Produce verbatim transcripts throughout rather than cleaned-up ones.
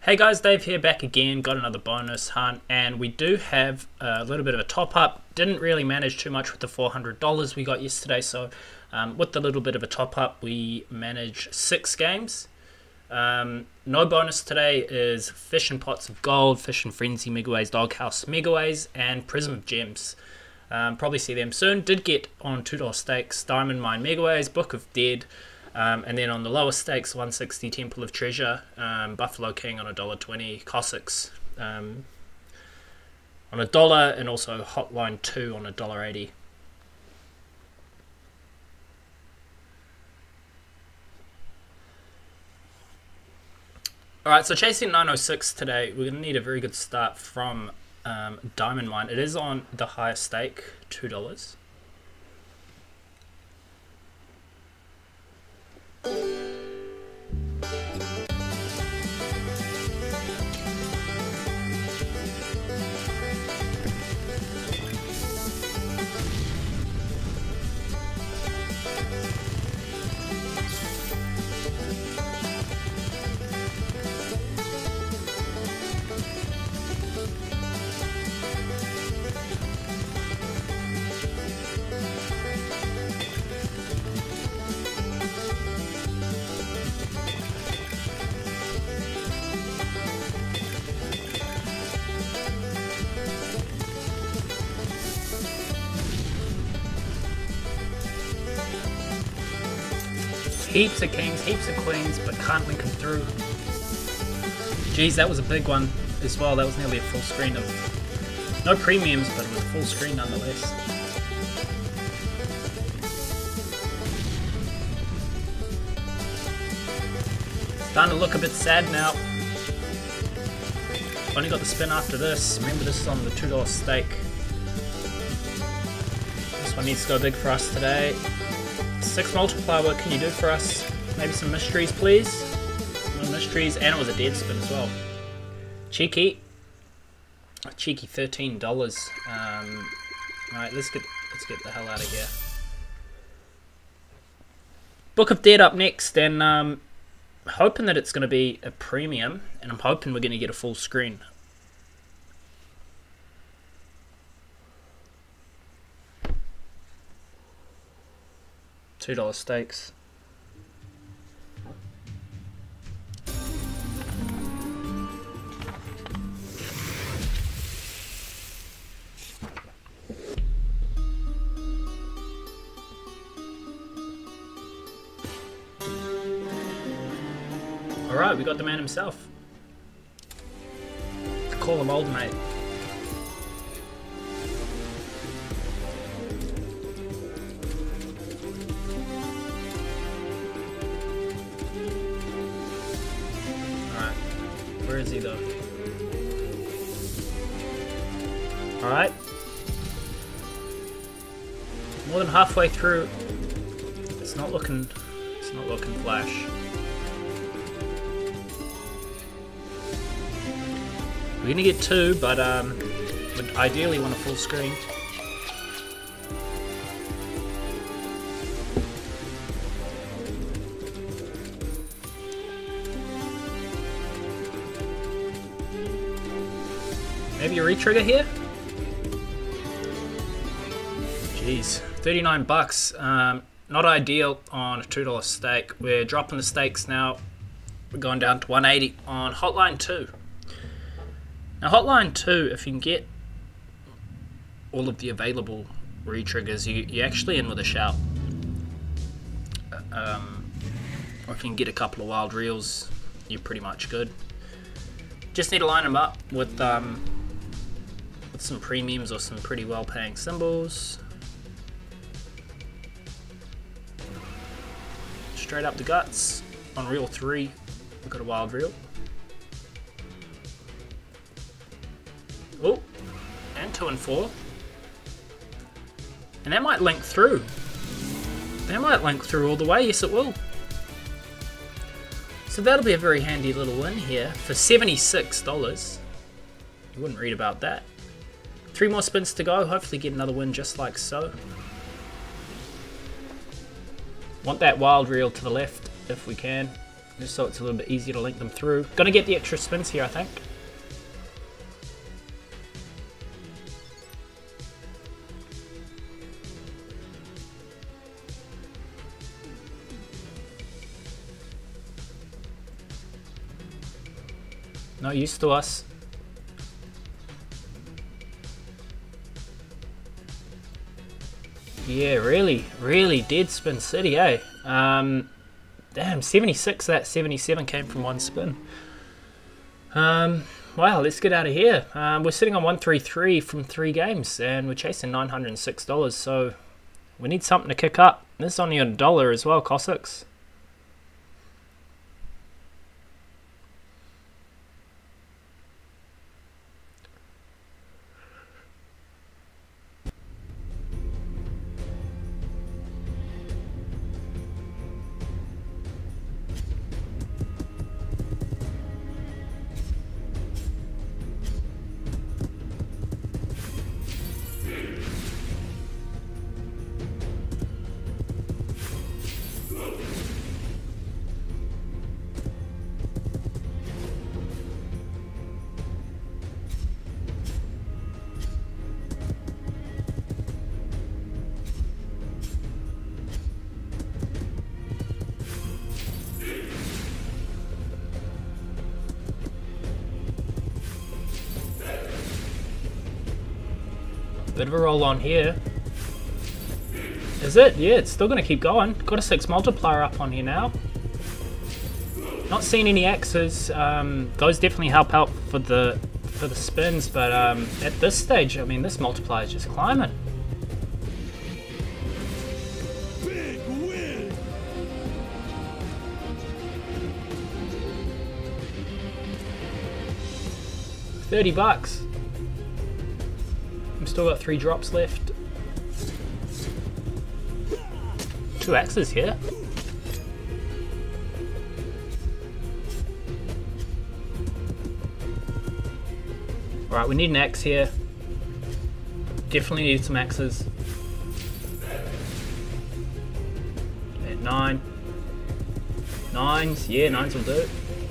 Hey guys, Dave here, back again. Got another bonus hunt, and we do have a little bit of a top up. Didn't really manage too much with the four hundred dollars we got yesterday, so um, with the little bit of a top up, we managed six games. Um, no bonus today is Fish and Pots of Gold, Fish and Frenzy Megaways, Doghouse Megaways, and Prism of Gems. Um, probably see them soon. Did get on two dollar stakes, Diamond Mine Megaways, Book of Dead. Um, and then on the lower stakes, one sixty Temple of Treasure, um, Buffalo King on a dollar twenty, Cossacks um, on a dollar, and also Hotline two on a dollar eighty. Alright, so chasing nine oh six today, we're going to need a very good start from um, Diamond Mine. It is on the higher stake, two dollars. Heaps of kings, heaps of queens, but can't link them through. Geez, that was a big one as well. That was nearly a full screen of... No premiums, but it was a full screen nonetheless. Starting to look a bit sad now. Only got the spin after this. Remember, this is on the two dollar stake. This one needs to go big for us today. Six multiplier, what can you do for us? Maybe some mysteries, please. No mysteries, and it was a dead spin as well. Cheeky. A cheeky thirteen dollars. Um, Alright, let's get let's get the hell out of here. Book of Dead up next, and um, hoping that it's going to be a premium, and I'm hoping we're going to get a full screen. two dollar stakes. Alright, we got the man himself. Call him old mate. Where is he though? Alright. More than halfway through. It's not looking it's not looking flash. We're gonna get two, but um would ideally want a full screen. Maybe a retrigger here? Jeez, thirty-nine bucks. Um, not ideal on a two dollar stake. We're dropping the stakes now. We're going down to one eighty on Hotline two. Now Hotline two, if you can get all of the available retriggers, you, you're actually in with a shout. Um, or if you can get a couple of wild reels, you're pretty much good. Just need to line them up with... Um, with some premiums or some pretty well paying symbols. Straight up the guts. On reel three, we've got a wild reel. Oh, and two and four. And that might link through. That might link through all the way, yes it will. So that'll be a very handy little win here for seventy-six dollars. You wouldn't read about that. Three more spins to go, hopefully get another win just like so. Want that wild reel to the left if we can. just so it's a little bit easier to link them through. Gonna get the extra spins here, I think. No use to us. Yeah, really, really dead spin city, eh? Um, damn, seventy-six, that seventy-seven came from one spin. Um, wow, let's get out of here. Um, we're sitting on one thirty-three from three games, and we're chasing nine hundred six dollars, so we need something to kick up. This is only a dollar as well, Cossacks. Bit of a roll on here. Is it? Yeah, it's still going to keep going. Got a six multiplier up on here now. Not seeing any X's. Um, those definitely help out for the for the spins, but um, at this stage, I mean, this multiplier is just climbing. Big win. thirty bucks. I've still got three drops left. Two X's here. Alright, we need an X here. Definitely need some X's. At nine. Nines, yeah, nines will do.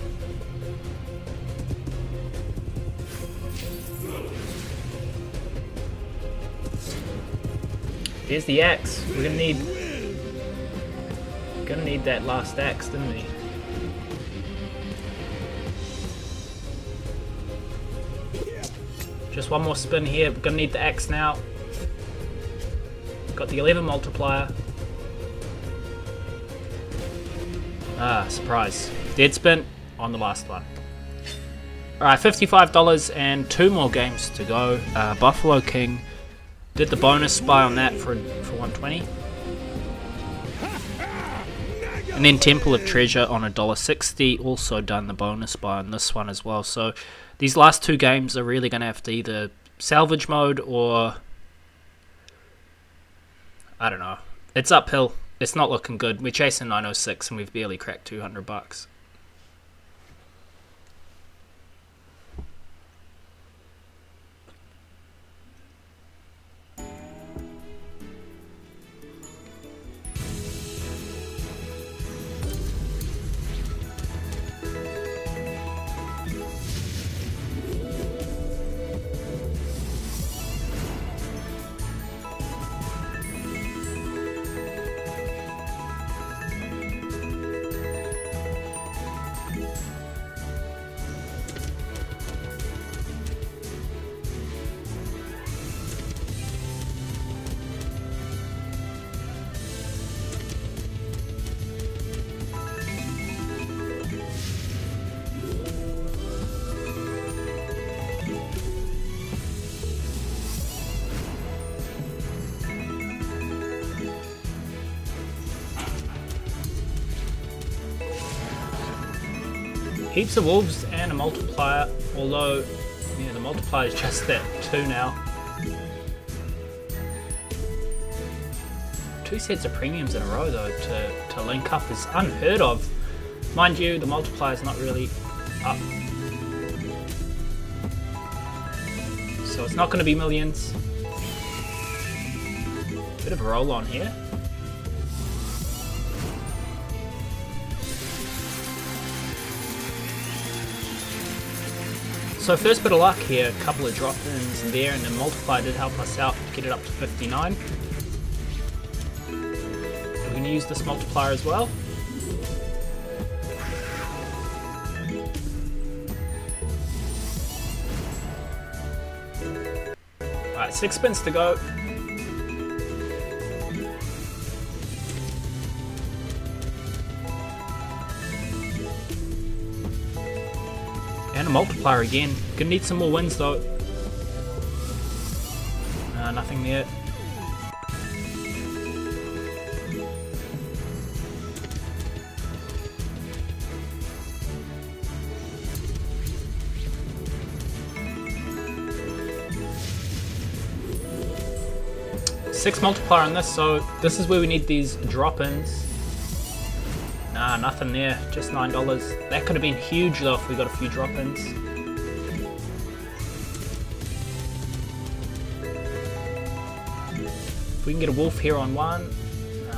There's the X. We're gonna need gonna need that last X, didn't we? Just one more spin here. We're gonna need the X now. Got the eleven multiplier. Ah, surprise. Dead spin on the last one. Alright, fifty-five dollars and two more games to go. Uh, Buffalo King. Did the bonus buy on that for for one twenty. And then Temple of Treasure on a dollar sixty. Also done the bonus buy on this one as well. So these last two games are really going to have to either salvage mode or... I don't know. It's uphill. It's not looking good. We're chasing nine oh six and we've barely cracked two hundred bucks. Heaps of wolves and a multiplier, although yeah, the multiplier is just at two now. Two sets of premiums in a row though to, to link up is unheard of. Mind you, the multiplier is not really up. So it's not going to be millions. Bit of a roll on here. So first bit of luck here, a couple of drop-ins there, and the multiplier did help us out, get it up to fifty-nine. We're going to use this multiplier as well. Alright, six spins to go. And a multiplier again. Gonna need some more wins though. Uh, nothing there. Six multiplier on this, so this is where we need these drop-ins. Nah, nothing there, just nine dollars. That could have been huge though if we got a few drop-ins. If we can get a wolf here on one. Nah.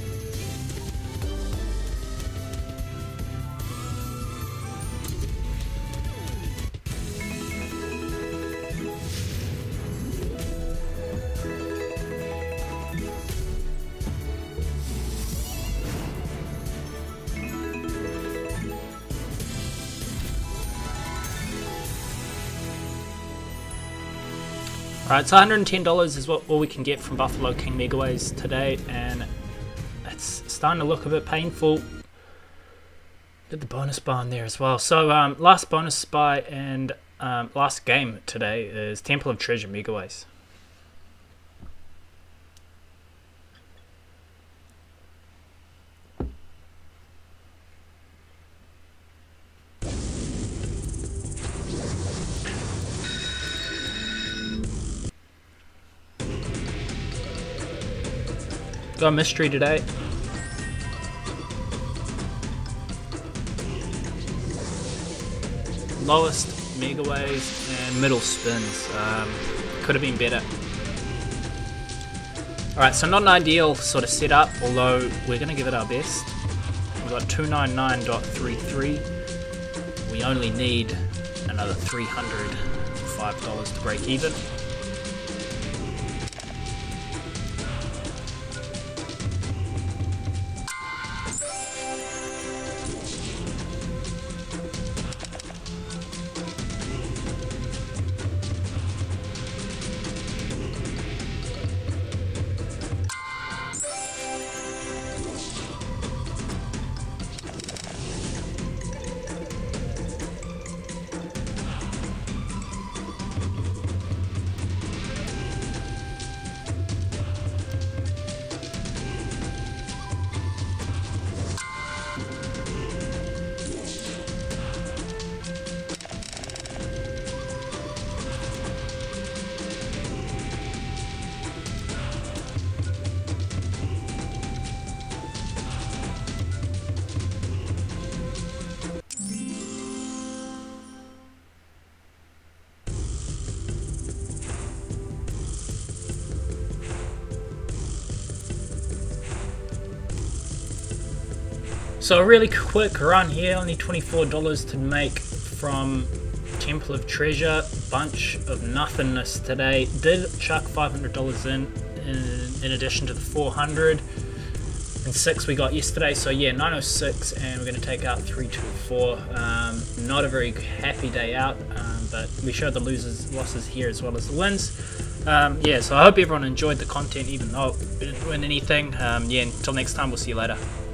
Alright, so one hundred ten dollars is what all we can get from Buffalo King Megaways today, and it's starting to look a bit painful. Did the bonus buy in there as well. So um, last bonus buy and um, last game today is Temple of Treasure Megaways. Got a mystery today. Lowest Megaways and middle spins. Um, could have been better. Alright, so not an ideal sort of setup, although we're going to give it our best. We've got two ninety-nine point three three. We only need another three hundred five dollars to break even. So a really quick run here, only twenty-four dollars to make from Temple of Treasure. Bunch of nothingness today. Did chuck five hundred dollars in, in, in addition to the four hundred and six we got yesterday. So yeah, nine oh six, and we're going to take out three two four. Um, not a very happy day out, um, but we showed the losers, losses here as well as the wins. Um, yeah, so I hope everyone enjoyed the content, even though it didn't win anything. Um, yeah, until next time, we'll see you later.